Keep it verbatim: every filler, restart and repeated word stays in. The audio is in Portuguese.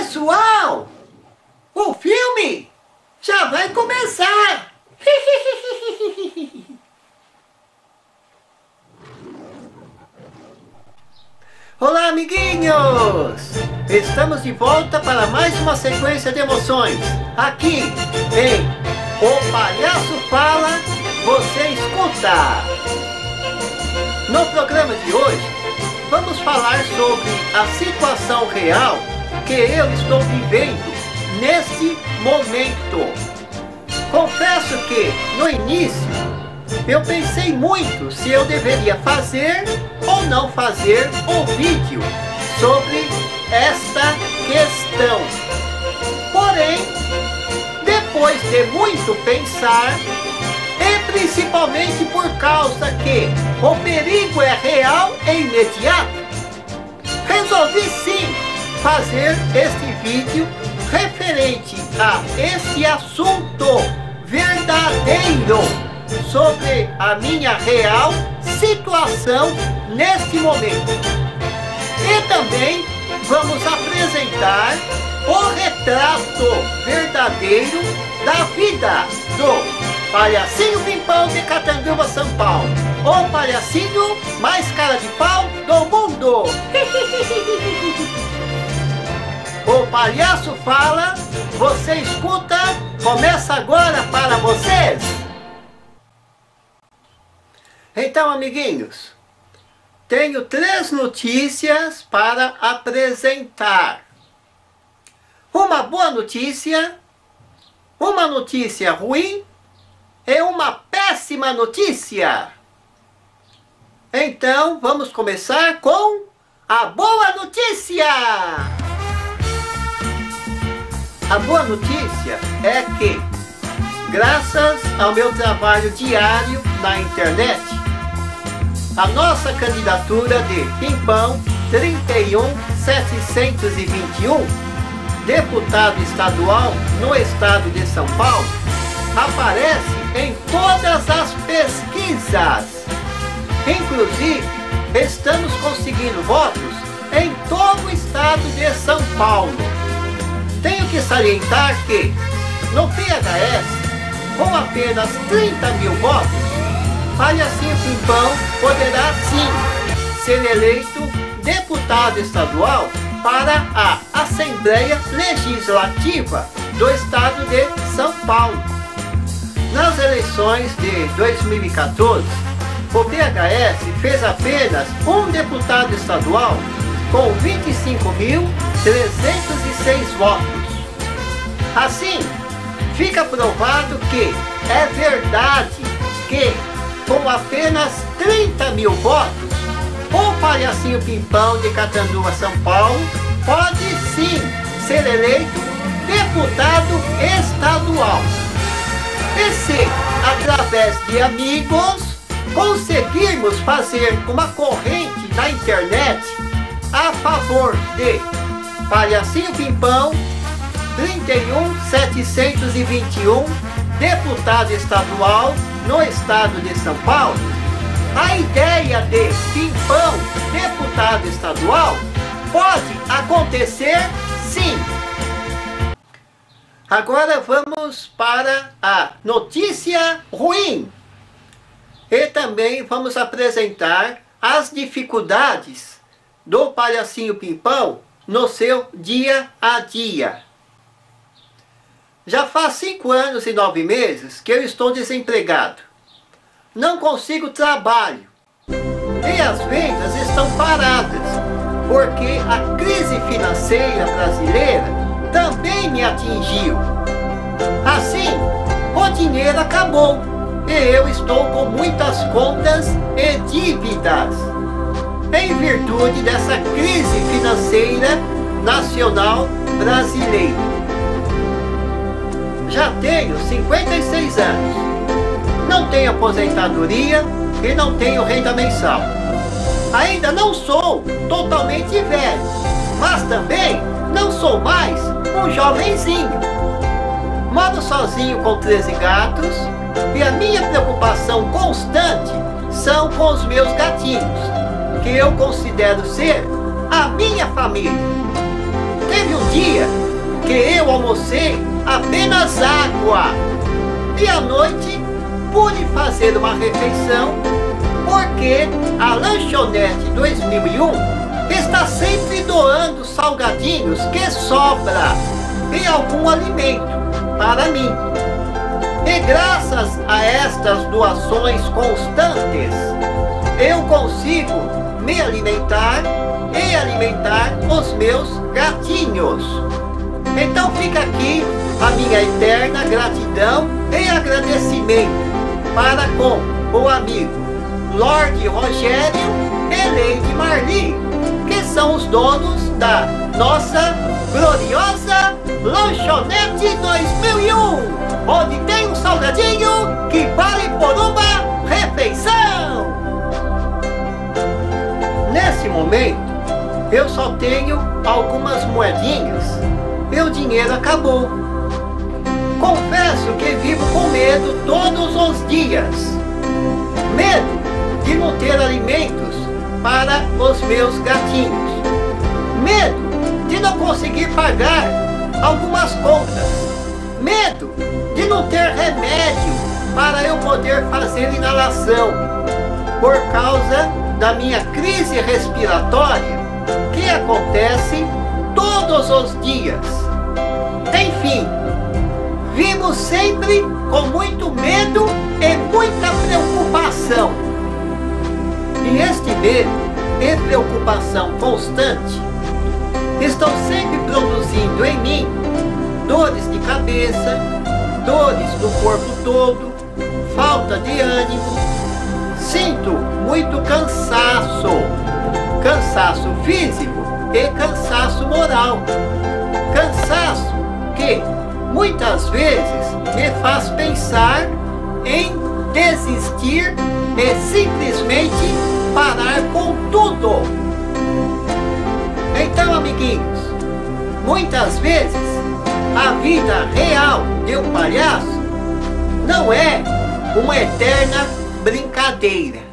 Pessoal, o filme já vai começar. Olá, amiguinhos! Estamos de volta para mais uma sequência de emoções. Aqui em O Palhaço Fala, Você Escuta. No programa de hoje, vamos falar sobre a situação real que eu estou vivendo neste momento. Confesso que, no início, eu pensei muito se eu deveria fazer ou não fazer um vídeo sobre esta questão. Porém, depois de muito pensar, e principalmente por causa que o perigo é real e imediato, resolvi sim fazer este vídeo referente a este assunto verdadeiro sobre a minha real situação neste momento. E também vamos apresentar o retrato verdadeiro da vida do Palhacinho Pimpão de Catanduva, São Paulo. O palhacinho mais cara de pau do mundo. O Palhaço Fala, Você Escuta, começa agora para vocês. Então, amiguinhos, tenho três notícias para apresentar. Uma boa notícia, uma notícia ruim e uma péssima notícia. Então, vamos começar com a boa notícia. A boa notícia é que, graças ao meu trabalho diário na internet, a nossa candidatura de Pimpão trinta e um setecentos e vinte e um, deputado estadual no estado de São Paulo, aparece em todas as pesquisas. Inclusive, estamos conseguindo votos em todo o estado de São Paulo. Tenho que salientar que, no P H S, com apenas trinta mil votos, Palhacinho Pimpão poderá sim ser eleito deputado estadual para a Assembleia Legislativa do estado de São Paulo. Nas eleições de dois mil e quatorze, o P H S fez apenas um deputado estadual com vinte e cinco mil trezentos e seis votos. Assim, fica provado que é verdade que, com apenas trinta mil votos, o Palhacinho Pimpão de Catanduva, São Paulo, pode sim ser eleito deputado estadual. E se, através de amigos, conseguirmos fazer uma corrente na internet a favor de Palhacinho Pimpão trinta e um setecentos e vinte e um, deputado estadual no estado de São Paulo, a ideia de Pimpão, deputado estadual, pode acontecer sim. Agora vamos para a notícia ruim. E também vamos apresentar as dificuldades do Palhacinho Pimpão no seu dia a dia. Já faz cinco anos e nove meses que eu estou desempregado. Não consigo trabalho. E as vendas estão paradas, porque a crise financeira brasileira também me atingiu. Assim, o dinheiro acabou e eu estou com muitas contas e dívidas, em virtude dessa crise financeira nacional brasileira. Já tenho cinquenta e seis anos, não tenho aposentadoria e não tenho renda mensal. Ainda não sou totalmente velho, mas também não sou mais um jovenzinho. Moro sozinho com treze gatos e a minha preocupação constante são com os meus gatinhos, que eu considero ser a minha família. Teve um dia que eu almocei apenas água e à noite pude fazer uma refeição, porque a Lanchonete dois mil e um está sempre doando salgadinhos que sobra em algum alimento para mim. E graças a estas doações constantes, eu consigo me alimentar e alimentar os meus gatinhos. Então fica aqui a minha eterna gratidão e agradecimento para com o amigo Lorde Rogério e Lady Marli, que são os donos da nossa gloriosa Lanchonete dois mil e um, onde tem um salgadinho que vale por uma refeição. Nesse momento, eu só tenho algumas moedinhas. Meu dinheiro acabou. Confesso que vivo com medo todos os dias. Medo de não ter alimentos para os meus gatinhos. Medo de não conseguir pagar algumas contas. Medo de não ter remédio para eu poder fazer inalação por causa da minha crise respiratória, que acontece todos os dias. Enfim, vivo sempre com muito medo e muita preocupação. E este medo e preocupação constante estão sempre produzindo em mim dores de cabeça, dores no corpo todo, falta de ânimo. Sinto muito cansaço, cansaço físico e cansaço moral. Cansaço que muitas vezes me faz pensar em desistir e simplesmente parar com tudo. Então, amiguinhos, muitas vezes a vida real de um palhaço não é uma eterna brincadeira.